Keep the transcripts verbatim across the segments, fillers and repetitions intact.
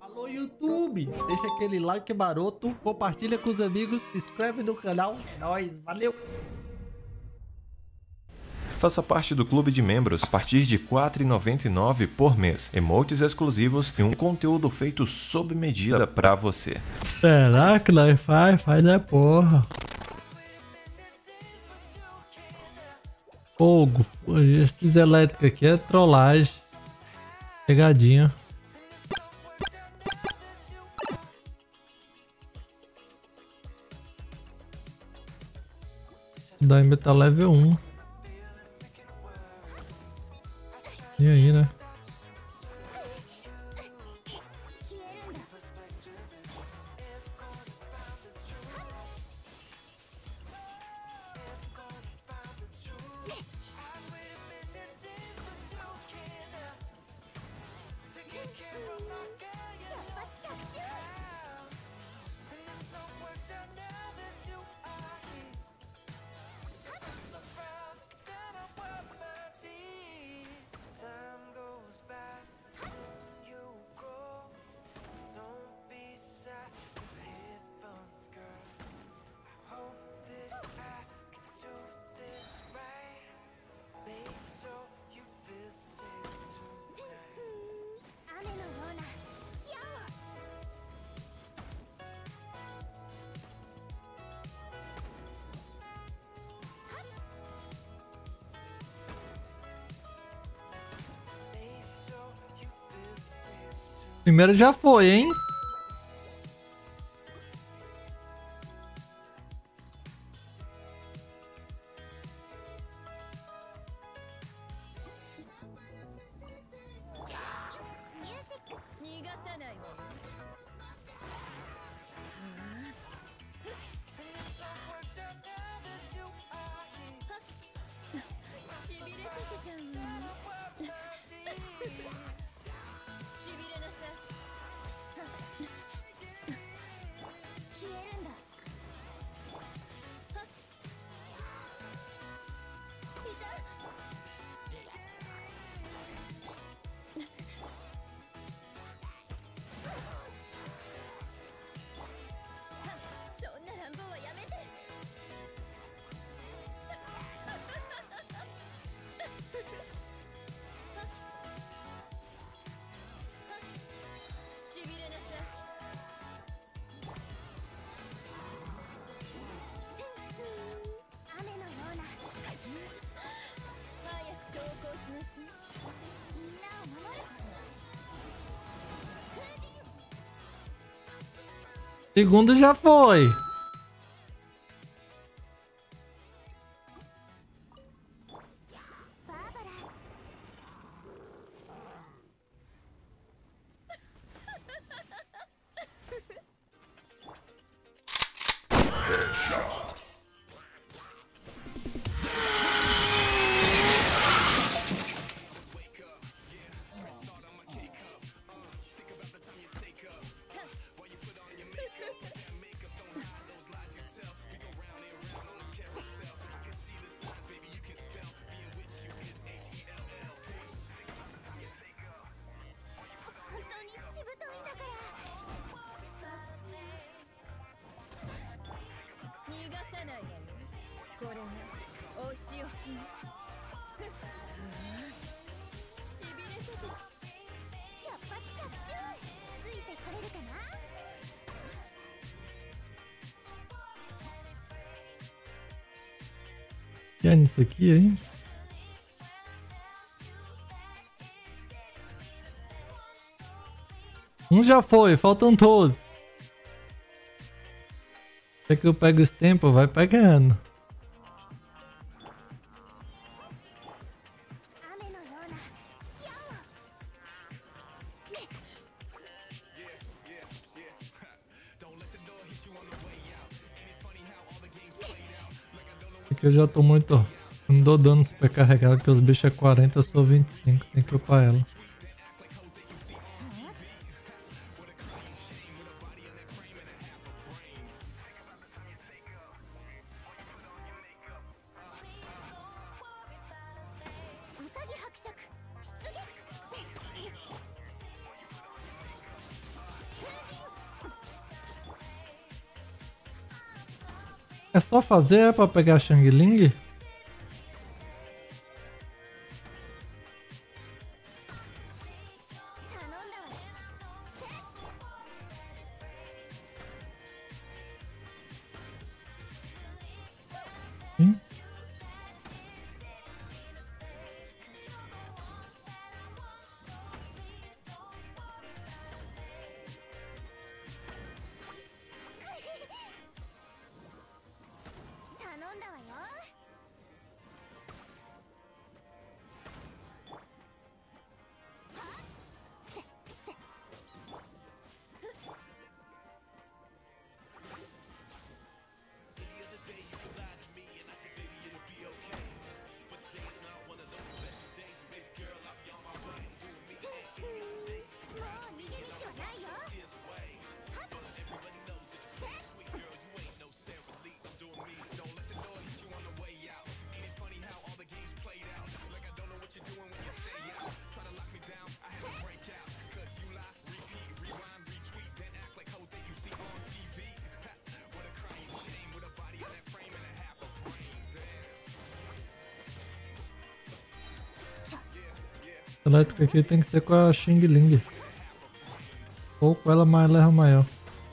Alô, YouTube! Deixa aquele like maroto, compartilha com os amigos, se inscreve no canal. É nóis, valeu! Faça parte do clube de membros a partir de quatro reais e noventa e nove centavos por mês, emotes exclusivos e um conteúdo feito sob medida pra você. Será que nós faz? Faz é porra. Fogo, esses elétricos aqui é trollagem. Pegadinha. Esse daí ainda tá level um. E aí, né? Primeiro já foi, hein? Segundo já foi. Que é nisso aqui, hein? Um já foi, faltam todos. Até que eu pego os tempos, vai pegando. Aqui eu já tô muito... Não dou dano super carregado, porque os bichos é quarenta, eu sou vinte e cinco, tem que upar ela. É só fazer é pra pegar Shang Ling? Sim. A elétrica aqui tem que ser com a Xing Ling. Ou com ela mais leva maior.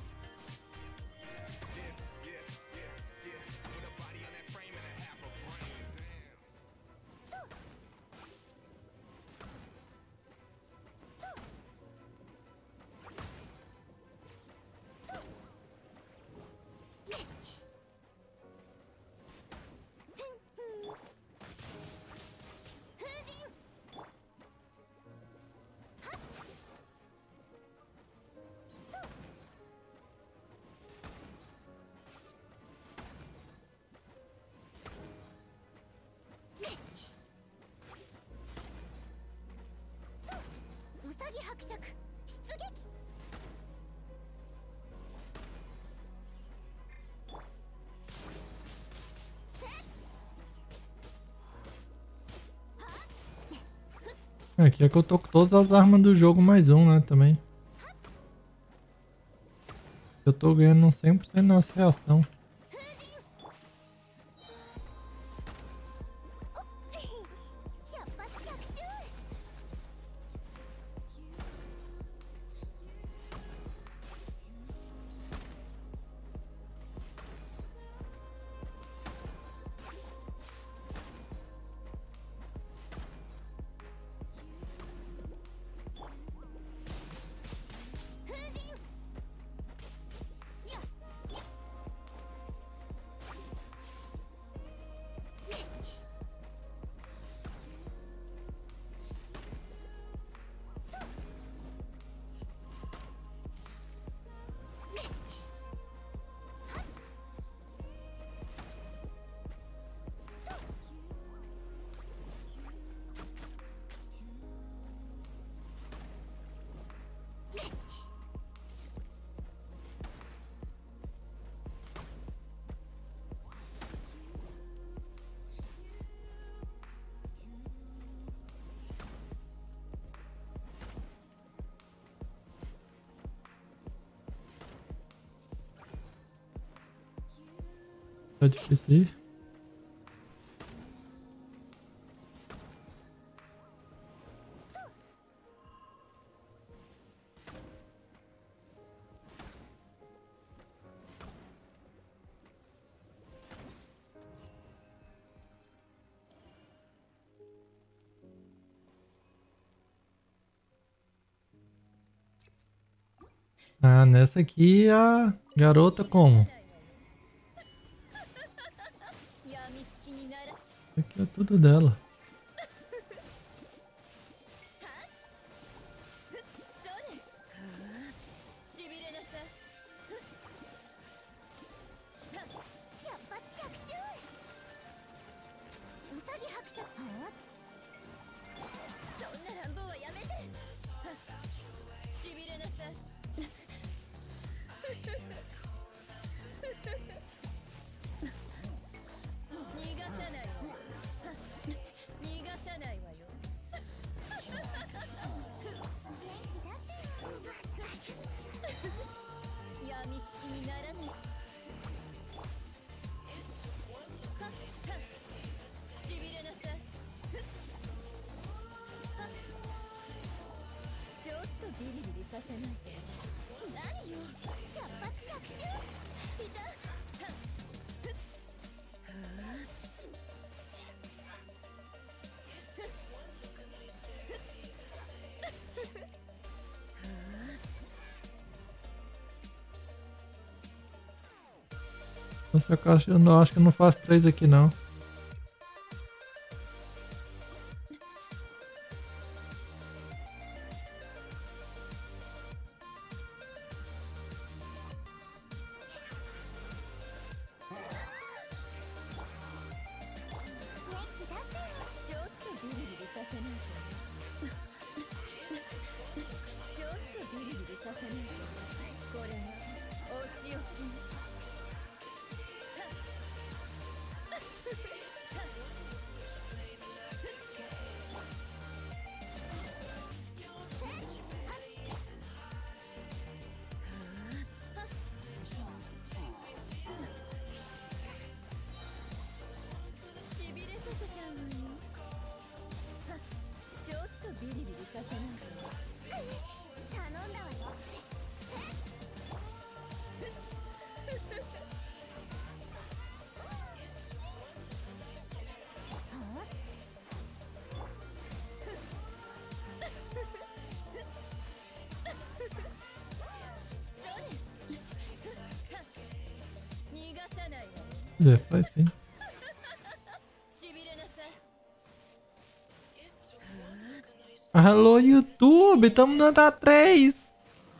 Aqui é que eu tô com todas as armas do jogo mais um, né, também. Eu tô ganhando cem por cento nossa reação. Tá difícil ir. Ah, nessa aqui a garota como? Aqui é tudo dela. Só que eu acho, eu não, acho que eu não faço três aqui não. Zé, faz sim. Alô, YouTube, tamo no andar três.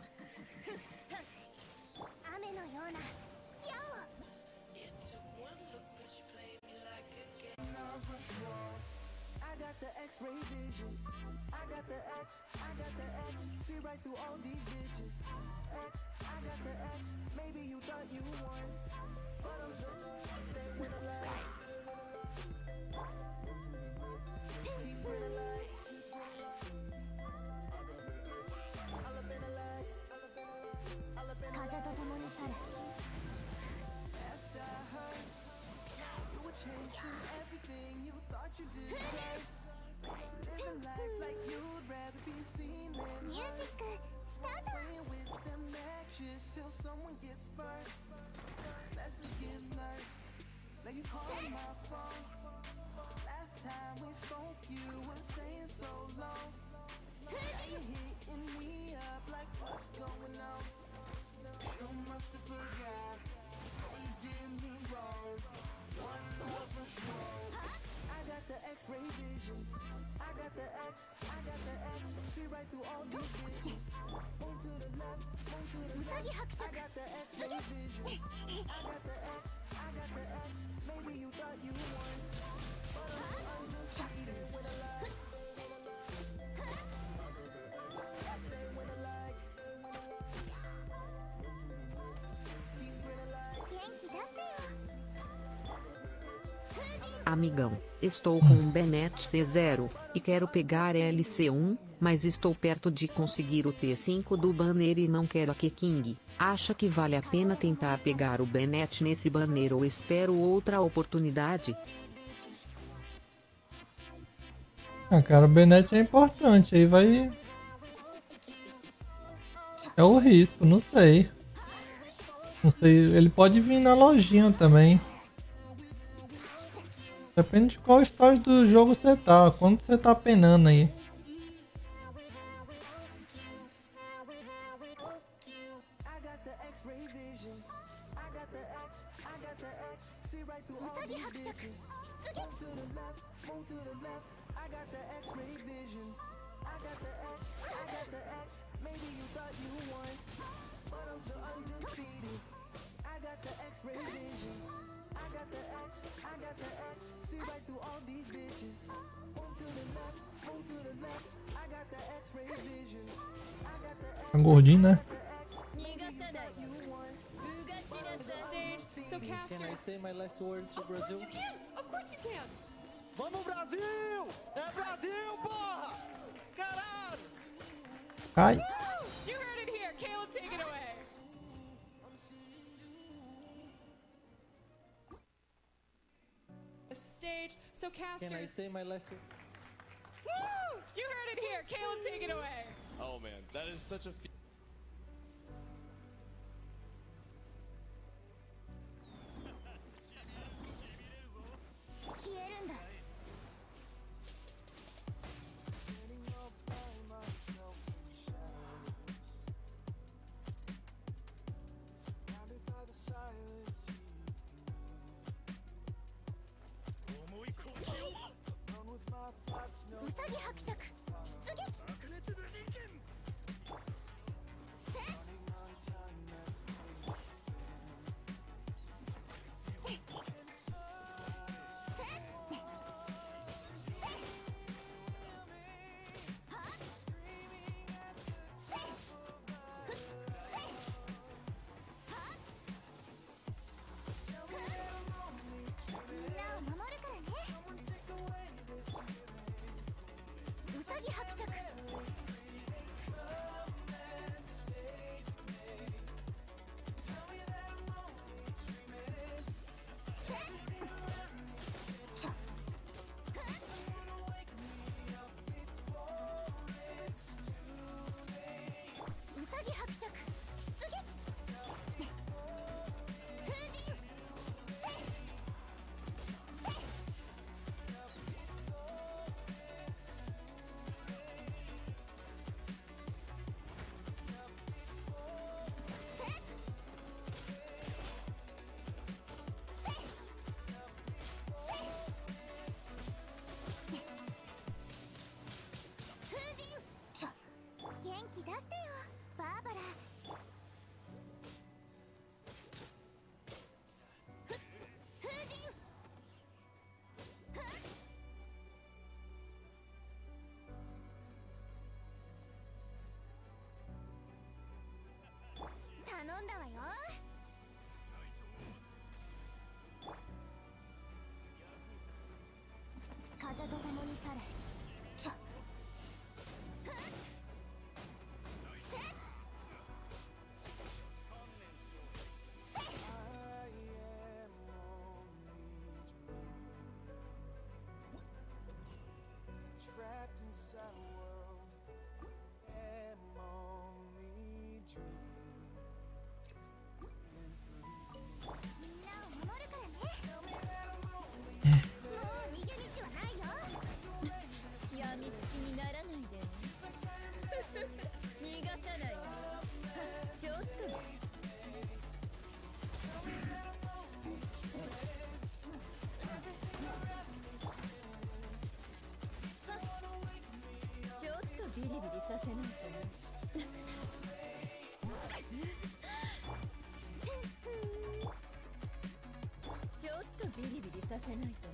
Amigão, estou com um Bennett C zero, e quero pegar L C um, mas estou perto de conseguir o T cinco do banner e não quero a Keqing. Acha que vale a pena tentar pegar o Bennett nesse banner ou espero outra oportunidade? Ah, cara, o Bennett é importante, aí vai... É o risco, não sei. Não sei, ele pode vir na lojinha também. Depende de qual estágio do jogo você tá, quando você tá penando aí. Tá gordinho, né? Can I say my last words to Brazil? Of course you can! Of course you can! Vamos Brasil! É Brasil, porra! Caralho! Cai! You heard it here! Caleb, take it away! Stage, so casters... Can I say my last word? Woo! You heard it here! Caleb, take it away! Oh man, that is such a... 頼んだわよ。風と共に去れ。ちょビリビリさせないとちょっとビリビリさせないと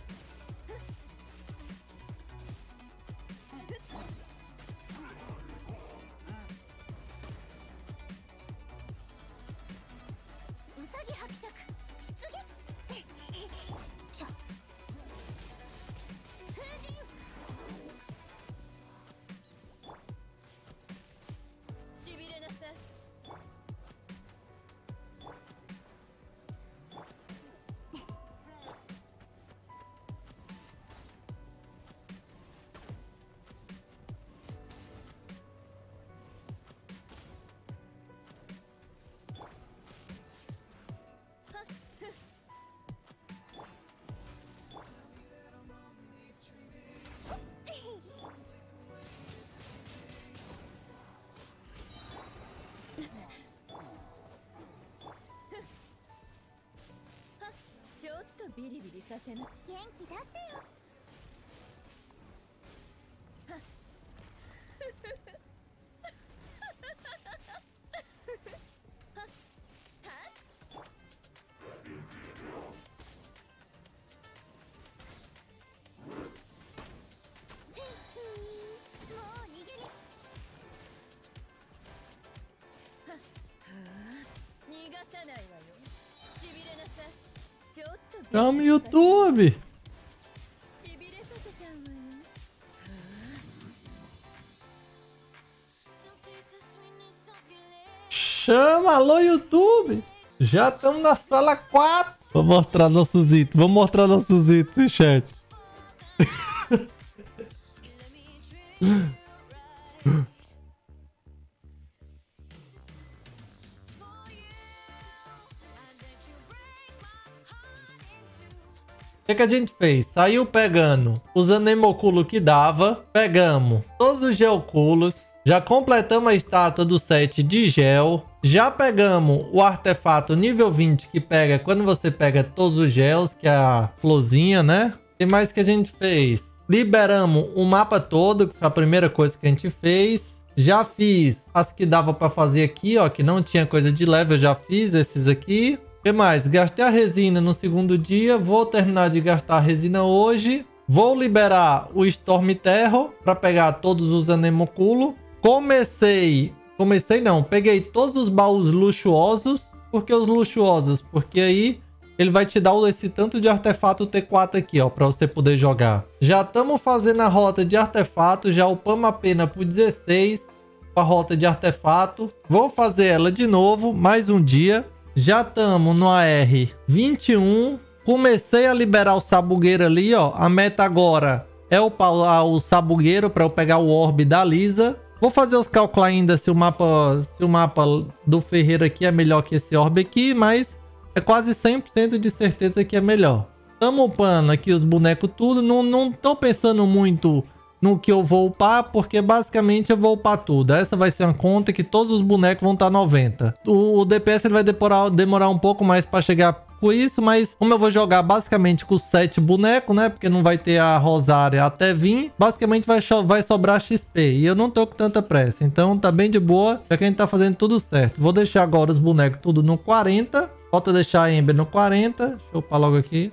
うさぎ伯爵出撃ちょ風神ちょっとビリビリさせな元気出してよ逃がさないわよしびれなさい Chama o YouTube. Chama, alô YouTube. Já estamos na sala quatro. Vou mostrar nossos itens. Vou mostrar nossos itens, chat. O que, que a gente fez? Saiu pegando os Anemoculo que dava. Pegamos todos os Geoculos. Já completamos a estátua do set de gel. Já pegamos o artefato nível vinte que pega quando você pega todos os gels, que é a florzinha, né? O que mais que a gente fez? Liberamos o mapa todo, que foi a primeira coisa que a gente fez. Já fiz as que dava pra fazer aqui, ó, que não tinha coisa de level, eu já fiz esses aqui. O que mais? Gastei a resina no segundo dia, vou terminar de gastar a resina hoje. Vou liberar o Storm Terror pra pegar todos os Anemoculo. Comecei, comecei não, peguei todos os baús luxuosos. Por que os luxuosos? Porque aí ele vai te dar esse tanto de artefato T quatro aqui, ó, pra você poder jogar. Já estamos fazendo a rota de artefato, já upamos a pena por dezesseis a rota de artefato. Vou fazer ela de novo, mais um dia. Já estamos no A R vinte e um. Comecei a liberar o sabugueiro ali, ó. A meta agora é upar o sabugueiro para eu pegar o orbe da Lisa. Vou fazer os cálculos ainda se o mapa, se o mapa do ferreiro aqui é melhor que esse orbe aqui, mas é quase cem por cento de certeza que é melhor. Estamos upando aqui os bonecos tudo. Não, não tô pensando muito no que eu vou upar, porque basicamente eu vou upar tudo. Essa vai ser uma conta que todos os bonecos vão estar noventa. O, o D P S ele vai demorar, demorar um pouco mais para chegar com isso, mas como eu vou jogar basicamente com sete bonecos, né? Porque não vai ter a Rosária até vir, basicamente vai, vai sobrar X P. E eu não tô com tanta pressa, então tá bem de boa, já que a gente tá fazendo tudo certo. Vou deixar agora os bonecos tudo no quarenta. Falta deixar a Ember no quarenta. Deixa eu upar logo aqui.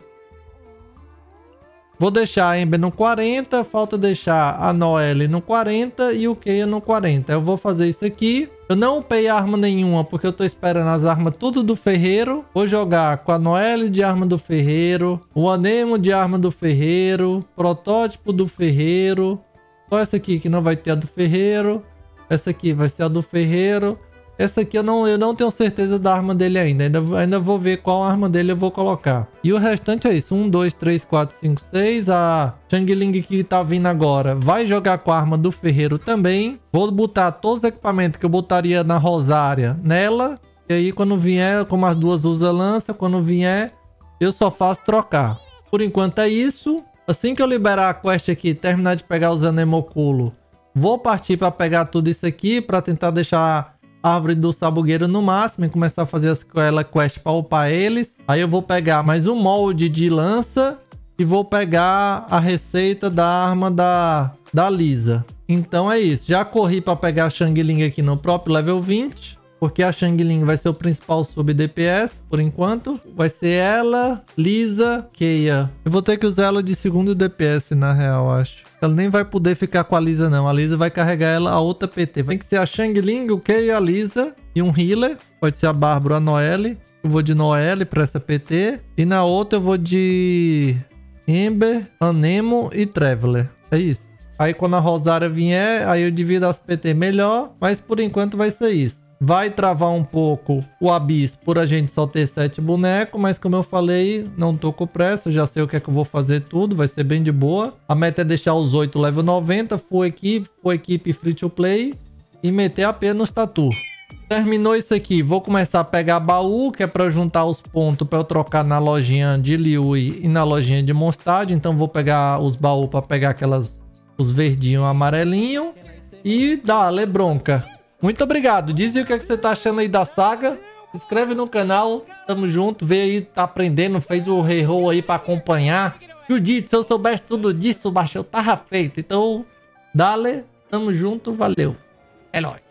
Vou deixar a Ember no quarenta. Falta deixar a Noelle no quarenta e o Keia no quarenta. Eu vou fazer isso aqui. Eu não upei arma nenhuma porque eu tô esperando as armas tudo do ferreiro. Vou jogar com a Noelle de arma do ferreiro. O Anemo de arma do ferreiro. Protótipo do ferreiro. Só essa aqui que não vai ter a do ferreiro. Essa aqui vai ser a do ferreiro. Essa aqui eu não, eu não tenho certeza da arma dele ainda. ainda. Ainda vou ver qual arma dele eu vou colocar. E o restante é isso. um, dois, três, quatro, cinco, seis. A Xiangling que tá vindo agora vai jogar com a arma do ferreiro também. Vou botar todos os equipamentos que eu botaria na Rosária nela. E aí quando vier, como as duas usam lança, quando vier eu só faço trocar. Por enquanto é isso. Assim que eu liberar a quest aqui, terminar de pegar os Anemoculo, vou partir para pegar tudo isso aqui para tentar deixar árvore do sabugueiro no máximo e começar a fazer as quest para upar eles. Aí eu vou pegar mais um molde de lança e vou pegar a receita da arma da, da Lisa. Então é isso. Já corri para pegar a Xiangling aqui no próprio level vinte. Porque a Xiangling vai ser o principal sub D P S por enquanto. Vai ser ela, Lisa, Keia. Eu vou ter que usar ela de segundo D P S na real, acho. Ela nem vai poder ficar com a Lisa não. A Lisa vai carregar ela a outra P T. Tem que ser a Xiangling, o Keia, a Lisa e um healer. Pode ser a Bárbara, a Noelle. Eu vou de Noelle para essa P T. E na outra eu vou de Ember, Anemo e Traveler. É isso. Aí quando a Rosária vier, aí eu divido as P T melhor. Mas por enquanto vai ser isso. Vai travar um pouco o Abyss por a gente só ter sete bonecos, mas como eu falei, não tô com pressa, já sei o que é que eu vou fazer tudo, vai ser bem de boa. A meta é deixar os oito level noventa, full equipe, full equipe free to play e meter a pena nos tatu. Terminou isso aqui, vou começar a pegar baú, que é para juntar os pontos para eu trocar na lojinha de Liyue e na lojinha de Mondstadt. Então vou pegar os baús para pegar aquelas, os verdinhos amarelinhos e dar-lhe bronca. Muito obrigado. Diz aí o que, é que você tá achando aí da saga. Se inscreve no canal. Tamo junto. Vê aí, tá aprendendo. Fez o reroll aí pra acompanhar. Judite, se eu soubesse tudo disso, baixo, eu tava feito. Então, dale. Tamo junto. Valeu. É nóis.